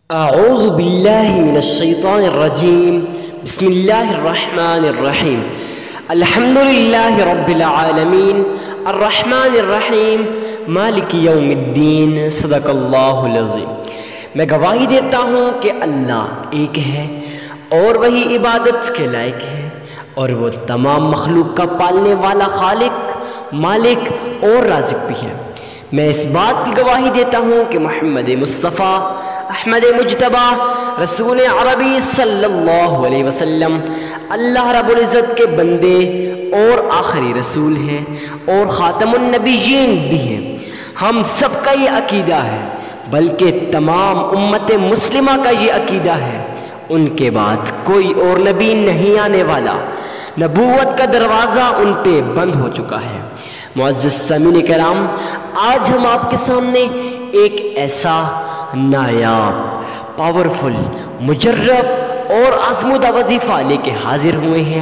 أعوذ بالله من الشيطان الرجيم بسم الله الرحمن الرحيم الحمد لله رب العالمين الرحمن الرحیم مالک یوم الدین صدق اللہ العظیم۔ میں گواہی دیتا ہوں کہ اللہ ایک ہے اور وہی عبادت کے لائق ہے، اور وہ تمام مخلوق کا پالنے والا خالق، مالک اور رازق بھی ہے۔ میں اس بات کی گواہی دیتا ہوں کہ محمد مصطفیٰ احمد مجتبیٰ رسول عربی صلی اللہ علیہ وسلم اللہ رب العزت کے بندے اور آخری رسول ہیں اور خاتم النبیین بھی ہیں۔ ہم سب کا یہ عقیدہ ہے، بلکہ تمام امت مسلمہ کا یہ عقیدہ ہے، ان کے بعد کوئی اور نبی نہیں آنے والا، نبوت کا دروازہ ان پہ بند ہو چکا ہے۔ معزز سامعین کرام، آج ہم آپ کے سامنے ایک ایسا نایاب، پاورفل، مجرب اور آزمودہ وظیفہ لے کے حاضر ہوئے ہیں۔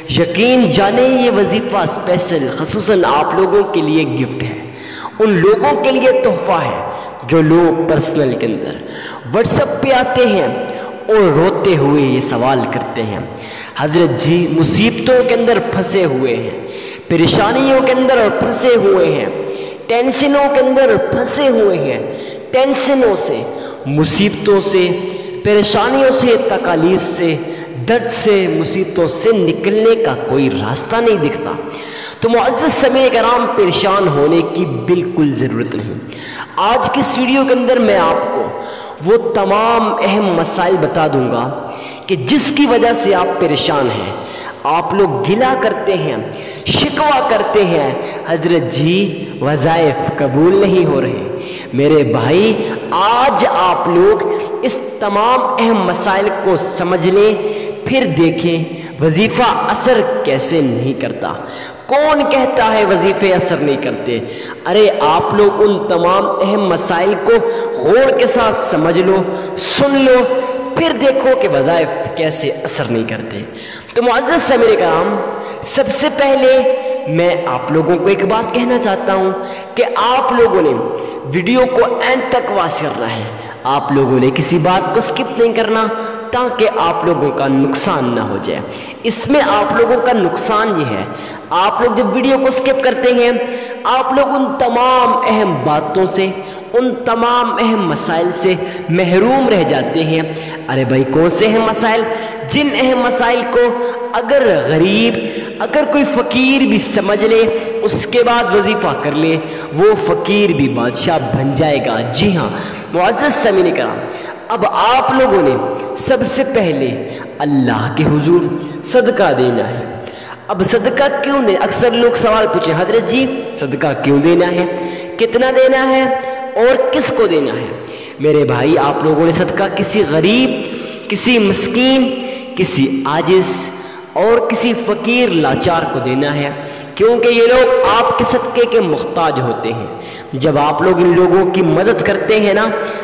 یقین جانے یہ وظیفہ اسپیشل خصوصاً آپ لوگوں کے لیے گفٹ ہے، ان لوگوں کے لیے تحفہ ہے جو لوگ پرسنل کے اندر واٹس ایپ پہ آتے ہیں اور روتے ہوئے یہ سوال کرتے ہیں، حضرت جی مصیبتوں کے اندر پھنسے ہوئے ہیں، پریشانیوں کے اندر پھنسے ہوئے ہیں، ٹینشنوں کے اندر پھنسے ہوئے ہیں، ٹینشنوں سے، مصیبتوں سے، پریشانیوں سے، تکالیف سے، درد سے، مصیبتوں سے نکلنے کا کوئی راستہ نہیں دکھتا۔ تو معزز سامعین کرام، پریشان ہونے کی بالکل ضرورت نہیں۔ آج کی اس ویڈیو کے اندر میں آپ کو وہ تمام اہم مسائل بتا دوں گا کہ جس کی وجہ سے آپ پریشان ہیں، آپ لوگ گلہ کرتے ہیں، شکوہ کرتے ہیں، حضرت جی وظائف قبول نہیں ہو رہے۔ میرے بھائی، آج آپ لوگ اس تمام اہم مسائل کو سمجھ لیں، پھر دیکھیں وظیفہ اثر کیسے نہیں کرتا۔ کون کہتا ہے وظیفے اثر نہیں کرتے؟ ارے آپ لوگ ان تمام اہم مسائل کو غور کے ساتھ سمجھ لو، سن لو، پھر دیکھو کہ وظائف کیسے اثر نہیں کرتے۔ تو معزز سامعین کرام، سب سے پہلے میں آپ لوگوں کو ایک بات کہنا چاہتا ہوں کہ آپ لوگوں نے ویڈیو کو اینڈ تک واچ کرنا ہے۔ آپ لوگوں نے کسی بات کو سکپ نہیں کرنا تاکہ آپ لوگوں کا نقصان نہ ہو جائے۔ اس میں آپ لوگوں کا نقصان یہ ہے، آپ لوگ جب ویڈیو کو سکپ کرتے ہیں، آپ لوگ ان تمام اہم باتوں سے، ان تمام اہم مسائل سے محروم رہ جاتے ہیں۔ ارے بھائی، کون سے اہم مسائل؟ جن اہم مسائل کو اگر غریب، اگر کوئی فقیر بھی سمجھ لے، اس کے بعد وظیفہ کر لے، وہ فقیر بھی بادشاہ بن جائے گا۔ جی ہاں معزز سامعین کرام، اب آپ لوگوں نے سب سے پہلے اللہ کے حضور صدقہ دینا ہے۔ اب صدقہ کیوں دینا؟ اکثر لوگ سوال پوچھیں، حضرت جی صدقہ کیوں دینا ہے، کتنا دینا ہے اور کس کو دینا ہے؟ میرے بھائی، آپ لوگوں نے صدقہ کسی غریب، کسی مسکین، کسی عاجز اور کسی فقیر لاچار کو دینا ہے، کیونکہ یہ لوگ آپ کے صدقے کے محتاج ہوتے ہیں۔ جب آپ لوگ ان لوگوں کی مدد کرتے ہیں نا،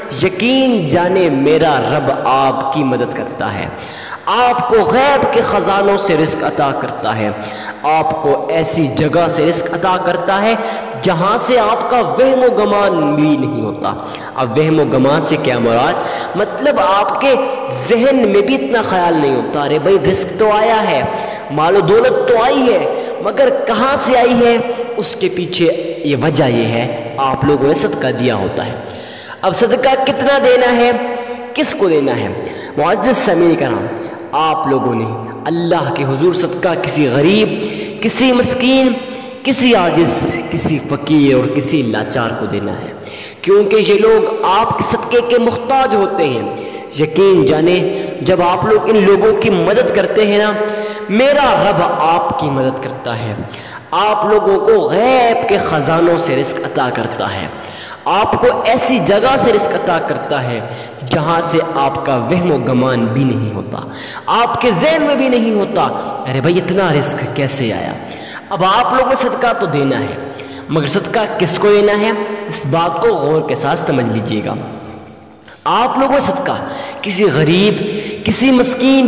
یقین جانے میرا رب آپ کی مدد کرتا ہے، آپ کو غیب کے خزانوں سے رزق عطا کرتا ہے، آپ کو ایسی جگہ سے رزق عطا کرتا ہے جہاں سے آپ کا وہم و گمان بھی نہیں ہوتا۔ اب وہم و گمان سے کیا مراد؟ مطلب آپ کے ذہن میں بھی اتنا خیال نہیں ہوتا، ارے بھائی رزق تو آیا ہے، مال و دولت تو آئی ہے، مگر کہاں سے آئی ہے؟ اس کے پیچھے یہ وجہ یہ ہے، آپ لوگوں نے صدقہ دیا ہوتا ہے۔ اب صدقہ کتنا دینا ہے، کس کو دینا ہے؟ معزز سامعین کرام، آپ لوگوں نے اللہ کے حضور صدقہ کسی غریب، کسی مسکین، کسی عاجز، کسی فقیر اور کسی لاچار کو دینا ہے، کیونکہ یہ لوگ آپ کے صدقے کے محتاج ہوتے ہیں۔ یقین جانے جب آپ لوگ ان لوگوں کی مدد کرتے ہیں نا، میرا رب آپ کی مدد کرتا ہے، آپ لوگوں کو غیب کے خزانوں سے رزق عطا کرتا ہے، آپ کو ایسی جگہ سے رزق عطا کرتا ہے جہاں سے آپ کا وہم و گمان بھی نہیں ہوتا، آپ کے ذہن میں بھی نہیں ہوتا، ارے بھائی اتنا رزق کیسے آیا؟ اب آپ لوگوں کو صدقہ تو دینا ہے، مگر صدقہ کس کو دینا ہے؟ اس بات کو غور کے ساتھ سمجھ لیجئے گا۔ آپ لوگوں کو صدقہ کسی غریب، کسی مسکین،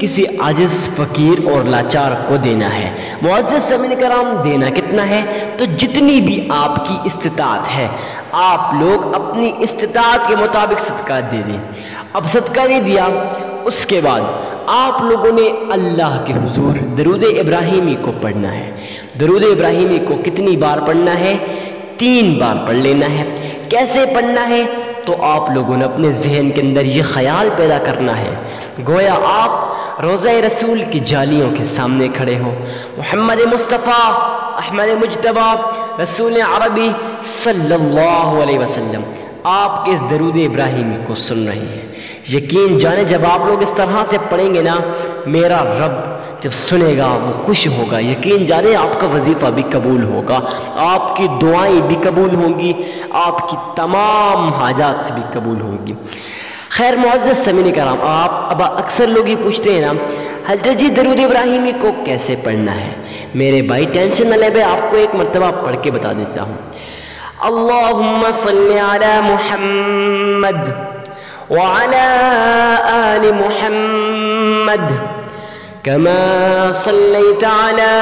کسی عاجز فقیر اور لاچار کو دینا ہے۔ معزز سامعین کرام، دینا کتنا ہے؟ تو جتنی بھی آپ کی استطاعت ہے آپ لوگ اپنی استطاعت کے مطابق صدقہ دے دیں۔ اب صدقہ دے دیا، اس کے بعد آپ لوگوں نے اللہ کے حضور درود ابراہیمی کو پڑھنا ہے۔ درود ابراہیمی کو کتنی بار پڑھنا ہے؟ 3 بار پڑھ لینا ہے۔ کیسے پڑھنا ہے؟ تو آپ لوگوں نے اپنے ذہن کے اندر یہ خیال پیدا کرنا ہے گویا آپ روضہ رسول کی جالیوں کے سامنے کھڑے ہو، محمد مصطفیٰ احمد مجتبی رسول عربی صلی اللہ علیہ وسلم آپ کے اس درود ابراہیمی کو سن رہی ہیں۔ یقین جانے جب آپ لوگ اس طرح سے پڑھیں گے نا، میرا رب جب سنے گا وہ خوش ہوگا۔ یقین جانے آپ کا وظیفہ بھی قبول ہوگا، آپ کی دعائیں بھی قبول ہوں گی، آپ کی تمام حاجات بھی قبول ہوں گی۔ خیر معزز سامعین کرام، اب اکثر لوگ یہ پوچھتے ہیں نا حضرت جی درود ابراہیمی کو کیسے پڑھنا ہے؟ میرے بھائی ٹینشن نہ لے، میں آپ کو ایک مرتبہ پڑھ کے بتا دیتا ہوں۔ اللہم صلی علی محمد وعلی آل محمد كما صليت على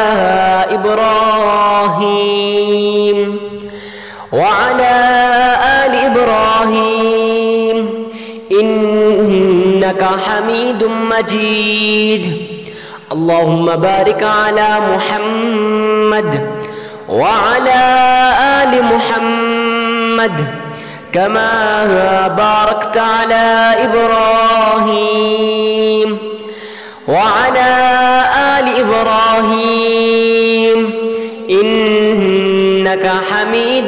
إبراهيم وعلى آل إبراهيم إنك حميد مجيد اللهم بارك على محمد وعلى آل محمد كما باركت على إبراهيم وعلى آل إبراهيم إنك حميد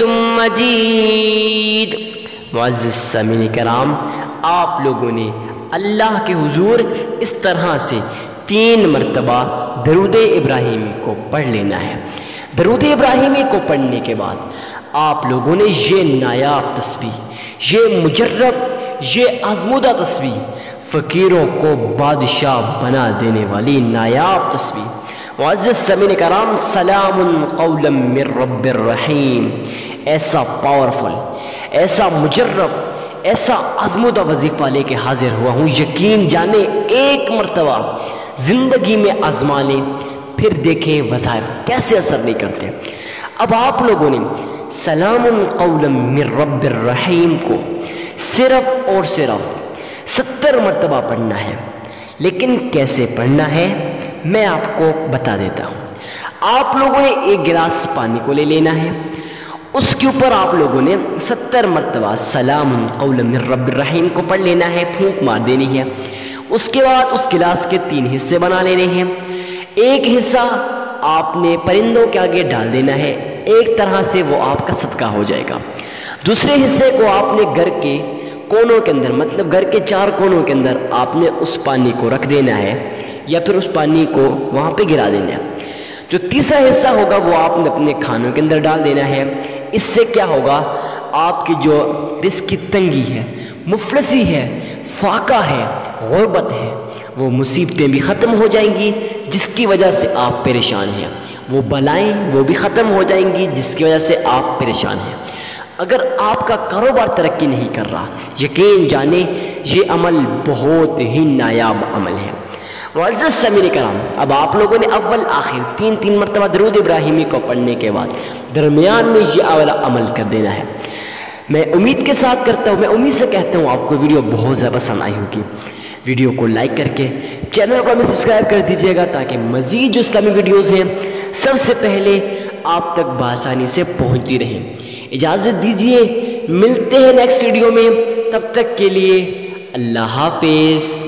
مجيد۔ معزز سامعین کرام، آپ لوگوں نے اللہ کے حضور اس طرح سے 3 مرتبہ درود ابراہیمی کو پڑھ لینا ہے۔ درود ابراہیمی کو پڑھنے کے بعد آپ لوگوں نے یہ نایاب تسبیح، یہ مجرب، یہ آزمودہ تسبیح، فقیروں کو بادشاہ بنا دینے والی نایاب تسبیح، معزز سامعین کرام، سلام قولا من رب الرحیم، ایسا پاورفل، ایسا مجرب، ایسا آزمودہ وظیفہ لے کے حاضر ہوا ہوں۔ یقین جانے ایک مرتبہ زندگی میں آزما لیں، پھر دیکھیں وظائف کیسے اثر نہیں کرتے۔ اب آپ لوگوں نے سلام قولا من رب الرحیم کو صرف اور صرف 70 مرتبہ پڑھنا ہے، لیکن کیسے پڑھنا ہے میں آپ کو بتا دیتا ہوں۔ آپ لوگوں نے 1 گلاس پانی کو لے لینا ہے، اس کے اوپر آپ لوگوں نے 70 مرتبہ سلام قولا من رب الرحیم کو پڑھ لینا ہے، پھونک مار دینی ہے۔ اس کے بعد اس گلاس کے 3 حصے بنا لینے ہیں۔ ایک حصہ آپ نے پرندوں کے آگے ڈال دینا ہے، ایک طرح سے وہ آپ کا صدقہ ہو جائے گا۔ دوسرے حصے کو آپ نے گھر کے کونوں کے اندر، مطلب گھر کے 4 کونوں کے اندر آپ نے اس پانی کو رکھ دینا ہے، یا پھر اس پانی کو وہاں پہ گرا دینا ہے۔ جو تیسرا حصہ ہوگا وہ آپ نے اپنے کھانوں کے اندر ڈال دینا ہے۔ اس سے کیا ہوگا؟ آپ کی جو رزق کی تنگی ہے، مفلسی ہے، فاقہ ہے، غربت ہے، وہ مصیبتیں بھی ختم ہو جائیں گی جس کی وجہ سے آپ پریشان ہیں، وہ بلائیں وہ بھی ختم ہو جائیں گی جس کی وجہ سے آپ پریشان ہیں۔ اگر آپ کا کاروبار ترقی نہیں کر رہا، یقین جانے یہ عمل بہت ہی نایاب عمل ہے۔ معزز سامعین کرام، اب آپ لوگوں نے اول آخر 3 مرتبہ درود ابراہیمی کو پڑھنے کے بعد درمیان میں یہ والا عمل کر دینا ہے۔ میں امید کے ساتھ کرتا ہوں، میں امید سے کہتا ہوں آپ کو ویڈیو بہت زیادہ پسند آئی ہوگی۔ ویڈیو کو لائک کر کے چینل کو ہمیں سبسکرائب کر دیجیے گا تاکہ مزید جو اسلامی ویڈیوز ہیں سب سے پہلے آپ تک بآسانی سے پہنچتی رہیں۔ اجازت دیجیے، ملتے ہیں نیکسٹ ویڈیو میں، تب تک کے لیے اللہ حافظ۔